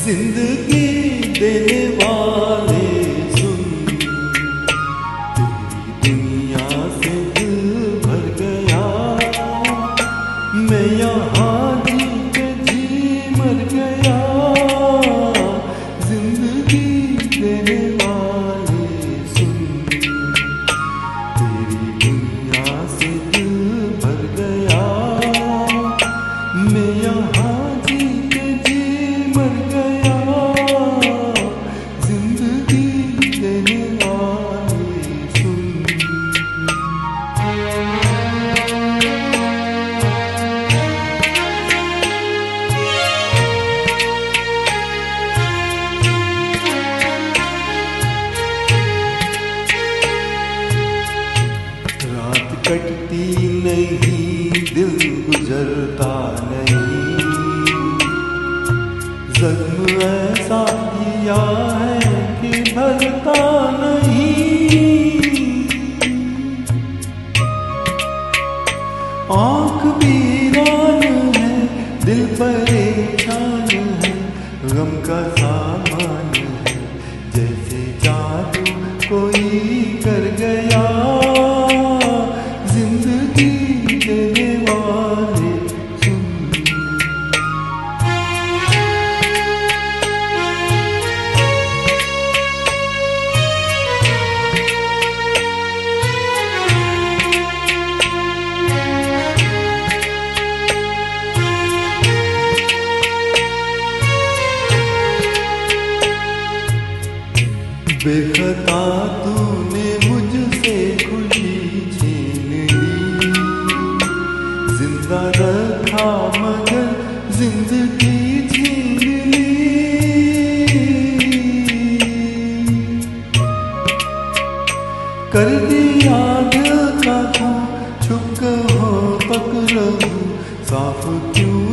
जिंदगी देने वाले सुन, तेरी दुनिया से दिल भर गया, मैं यहाँ जी के जी मर गया। जिंदगी देने वाले सुन, तेरी दुनिया से दिल भर गया, मैं यहाँ जी के जी मर गया। जिंदगी देने वाले सुन। रात कटती नहीं, दिल गुजरता नहीं, जख्म ऐसा किया है कि भरता नहीं। आँख वीरान है, दिल परेशान है, गम का सामान है, जैसे जादू कोई कर गया। जिंदगी देने वाले सुन। बेखता तूने मुझसे खुशी छीन ली, जिंदा रखा मगर जिंदगी छीन ली। कर दिया दिल का तू, छुप हो तक रहूं, साफ क्यों